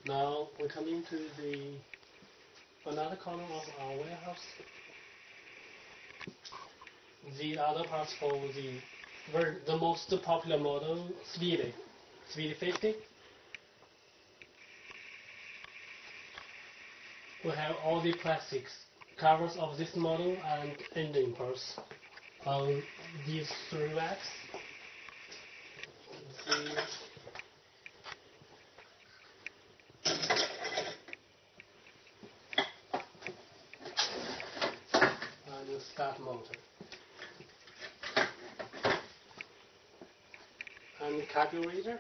Now we come into another corner of our warehouse. The other parts for the most popular model, Speedy 50. We have all the plastics covers of this model and engine parts on these 3 racks. And the start motor. And the carburetor.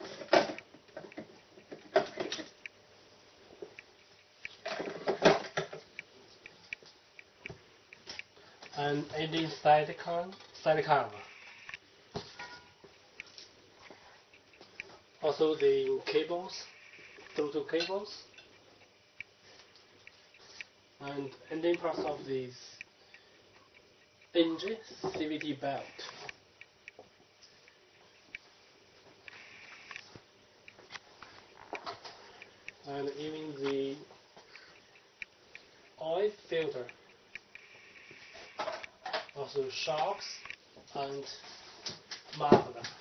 And engine side cover. Also the cables, throttle cables, and engine parts of this engine CVT belt. And even the oil filter, also shocks and muffler.